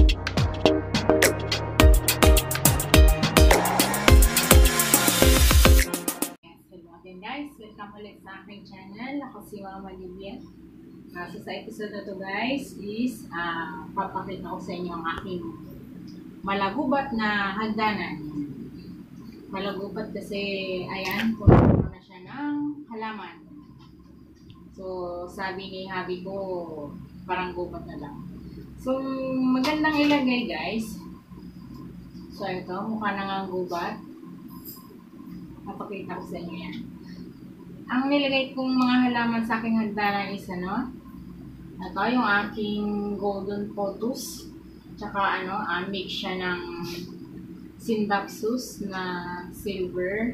Guys, welcome ulit sa aking channel. Ako si Mama Livia. So sa episode na to guys is papakita ko sa inyo ang aking malagubat na hagdanan. Malagubat kasi ayan, puno na siya ng halaman. So sabi ni Habi ko parang gubat na lang. So magandang ilagay guys. So ito, mukha na nga gubat. Papakita ko sa inyo yan. Ang nilagay kong mga halaman sa aking hagdanan is ito yung aking golden pothos. Tsaka mix siya ng Synbapsus na silver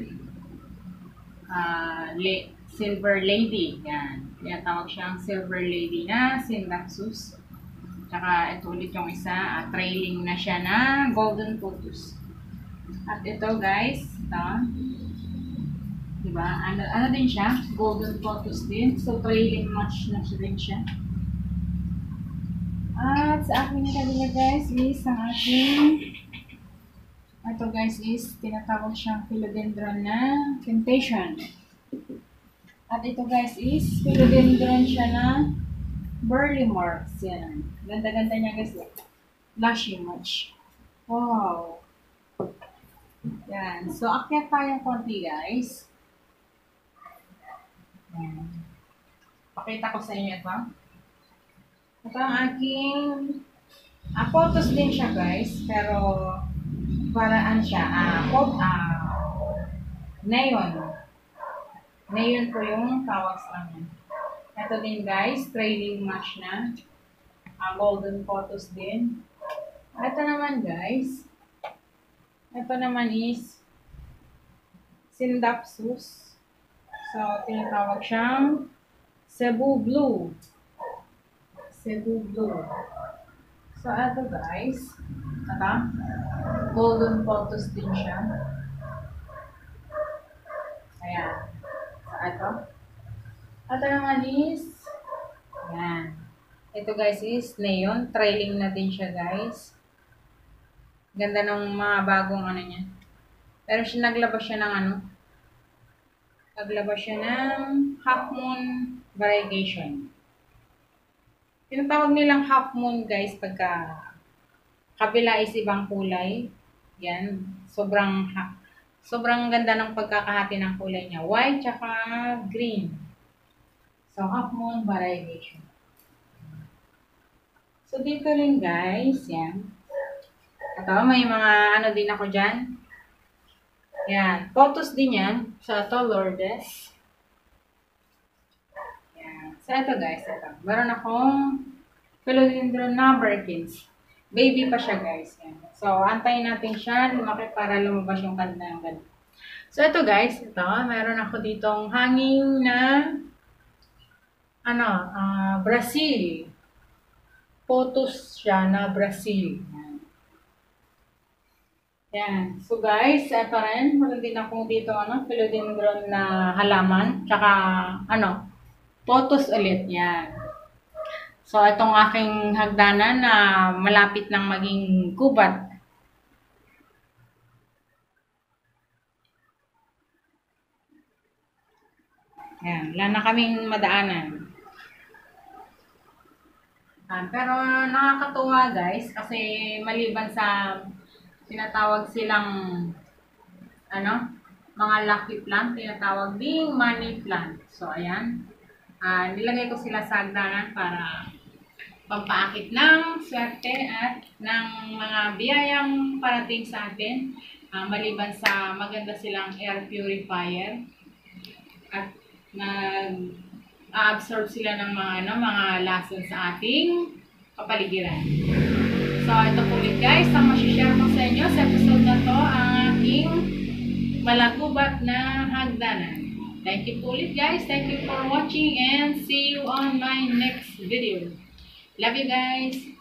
silver lady. Yan. Tinatawag siyang silver lady na Synbapsus. Tsaka ito ulit yung isa, trailing na siya na golden pothos. At ito guys, ito. Diba? Ano din siya? Golden pothos din. So, trailing match na rin siya. At sa aking kanila guys is ang aking ito guys is tinatawag siyang philodendron na temptation. At ito guys is philodendron siya na burly marks. Yan. Ganda-ganda niya guys. Lushy much. Wow. Yan. So, akyat tayong konti guys. Pakita ko sa inyo ito. Ito ang aking pothos din siya guys. Pero paraan siya. Neon. Neon po yung tawag sa kanya. Ito din guys. Trailing match na. Golden pothos din. Ito naman guys. Ito naman is Synbapsus. So, tinatawag siyang Cebu Blue. Cebu Blue. So, ito guys. Ito. Golden pothos din siya. Ayan. So, ito. Ito naman is ayan. Ito guys is neon. Trailing na din siya guys. Ganda ng mga bagong niya. Pero naglabas siya ng naglabas siya ng half moon variegation. Tinatawag nilang half moon guys pagka kabila is ibang kulay. Yan. Sobrang ganda ng pagkakahati ng kulay niya. White tsaka green. So, half moon variegation. So, dito rin guys. Yan. Ito, may mga din ako dyan. Yan. Pothos din yan. So, ito, Lourdes. Yan. So, ito guys. Ito. Meron akong philodendron na Birkins. Baby pa siya guys. Yan. So, antayin natin siya. Lumaki para lumabas yung kanda ng ganda. So, ito guys. Ito. Meron ako ditong hanging na Brazil. Pothos siya na Brazil. Yan. Yan. So guys, ito rin. Meron din akong dito philodendron na halaman. Tsaka pothos ulit. Yan. So itong aking hagdanan na malapit nang maging gubat. Yan. Wala na kaming madaanan. Pero nakakatuwa guys kasi maliban sa tinatawag silang mga lucky plant, tinatawag ding money plant. So ayan, nilagay ko sila sa hagdanan para pampaakit ng swerte at ng mga biyayang parating sa atin. Maliban sa maganda silang air purifier at nag-absorb sila ng mga lason sa ating kapaligiran. So, ito po ulit guys, ang masishare ko sa inyo sa episode na to ang aking malagubat na hagdanan. Thank you po ulit guys. Thank you for watching and see you on my next video. Love you guys.